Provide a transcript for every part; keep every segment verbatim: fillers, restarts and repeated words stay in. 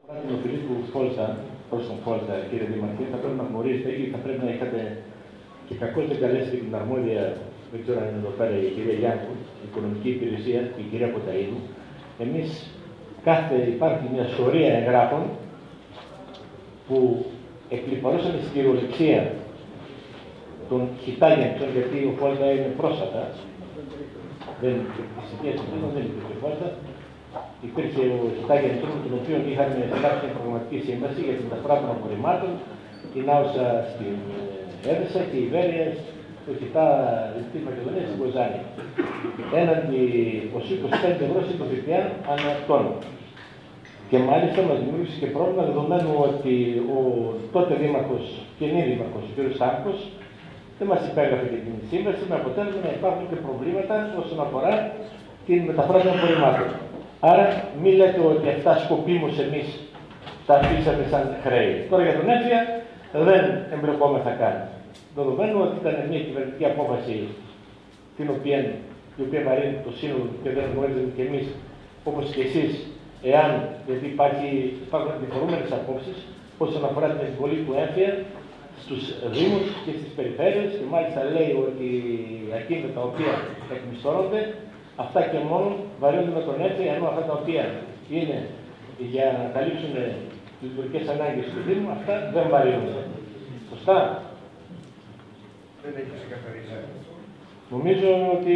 Την οφειλή του Φόλτα, προς τον Φόλτα, κύριε Δήμαρχε, θα πρέπει να γνωρίζετε ή θα πρέπει να είχατε και κακώς δεν καλέσετε την αρμόδια, δεν ξέρω αν είναι εδώ πέρα η κυρία Γιάννου, η οικονομική υπηρεσία και η κυρία Κοταΐδου. Εμείς κάθε υπάρχει μια σωρία εγγράφων που εκλιπαρώσαμε στην κυριολεξία των Χιτάγεντσων, γιατί ο Φόλτα είναι πρόσφατα. Δεν υπήρχε δεν υπήρχε Φόλτα. Υπήρχε ο Χιτάγεντσος, με τον οποίο είχαμε γράψει μια προγραμματική σύμβαση για την μεταφορά των απορριμμάτων, την Άουσα στην Έδεσα και η Βέρεια στο Χιτά τη Μακεδονία στην Κοζάνη. Έναντι είκοσι πέντε ευρώ στην ΦΠΑ ανά τόνο. Και μάλιστα μας δημιούργησε και πρόβλημα δεδομένου ότι ο τότε δήμαρχος και νυν δήμαρχος, ο κ. Σάκος, δεν μας υπέγραφε και την σύμβαση, με αποτέλεσμα να υπάρχουν και προβλήματα όσον αφορά την μεταφορά των απορριμμάτων. Άρα, μην λέτε ότι αυτά σκοπίμως εμείς τα αφήσαμε σαν χρέη. Τώρα για τον έμφυα δεν εμπλεκόμεθα καν. Δεδομένου ότι ήταν μια κυβερνητική απόφαση την οποία, η οποία βαρύνει το σύνολο και δεν γνωρίζετε κι εμείς, όπως και εσείς, εάν, γιατί υπάρχει, υπάρχουν αντιφορούμενες απόψεις όσον αφορά την επιβολή του έμφυα στους Δήμους και στις περιφέρειες, και μάλιστα λέει ότι ακίνητα τα οποία εκμισθώνονται, αυτά και μόνο βαρύνονται με τον έμφυα, ενώ αυτά τα οποία είναι για να καλύψουν τις λειτουργικές ανάγκες του Δήμου, αυτά δεν βαρύνονται. Σωστά. Δεν έχει ξεκαθαρίσει. Νομίζω ότι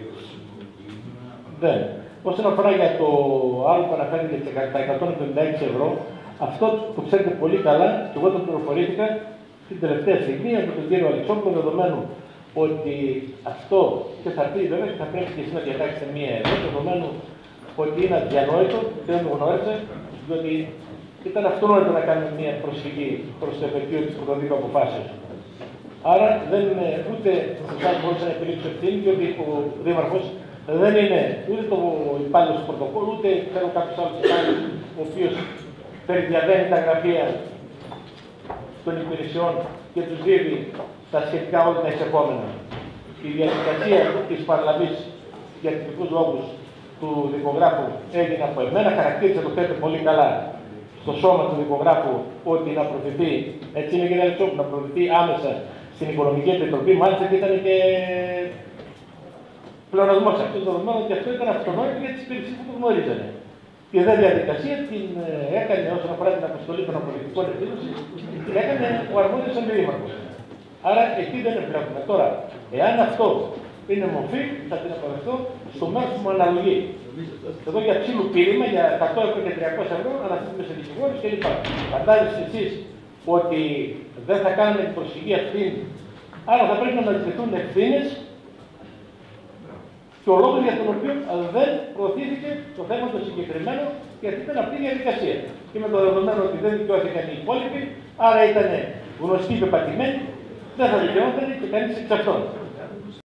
δεν. Όσον αφορά για το άλλο που αναφέρεται τα εκατόν πενήντα έξι ευρώ, αυτό το ξέρετε πολύ καλά και εγώ το πληροφορήθηκα την τελευταία στιγμή από τον κύριο Αλεξόπουλο, δεδομένου ότι αυτό και θα πει βέβαια και θα πρέπει και εσείς να διατάξετε μία εδώ, δεδομένου ότι είναι αδιανόητο, δεν το γνώριζα, διότι ήταν αυτονόητο να κάνουμε μία προσφυγή προς το εφετείο της πρωτοδίκου αποφάσεως. Άρα δεν είναι ούτε σε εσάς μπορούσα να επιλήξω ευθύνη, διότι ο Δήμαρχος δεν είναι ούτε το υπάλληλος του πρωτοκόλλου, ούτε ξέρω κάποιος άλλος υπάλληλος, ο οποίος περιδιαβαίνει τα γραφεία των υπηρεσιών και τους δίδει τα σχετικά όλα τα εισερχόμενα. Η διαδικασία της παραλαβής για τυπικούς λόγους του δικογράφου έγινε από εμένα, χαρακτήριζε το θέτε πολύ καλά στο σώμα του δικογράφου ότι να προωθηθεί, έτσι είναι κύριε Αλεξόπουλο, να προωθηθεί άμεσα στην Οικονομική Επιτροπή, μάλιστα και ήταν και πλεονασμός αυτός, δεδομένου ότι αυτό ήταν αυτονόητο για τις υπηρεσίες που το γνωρίζανε. Η δε διαδικασία την έκανε όσον αφορά την αποστολή των απολυτικών εκδήλωσεων, την έκανε ο αρμόδιος αντιδήμαρχος. Άρα εκεί δεν εμπλέκουμε. Τώρα, εάν αυτό είναι μορφή, θα την αποδεχτώ στο μέρος που μου αναλογεί. Εδώ για ψήλου πείρημα, για εκατό ευρώ και τριακόσια ευρώ, αναστήσουμε σε δικηγόρους κλπ. Φαντάζεστε εσείς ότι δεν θα κάνουμε την προσφυγή αυτή, άρα θα πρέπει να αναζητηθούν ευθύνες και ο λόγος για τον οποίο δεν προωθήθηκε το θέμα το συγκεκριμένο, γιατί ήταν αυτή η διαδικασία. Και με το δεδομένο ότι δεν δικαιώθηκαν οι υπόλοιποι, άρα ήταν γνωστοί και πατημένοι, δεν θα δικαιώθηκαν και κανείς εξ αυτών.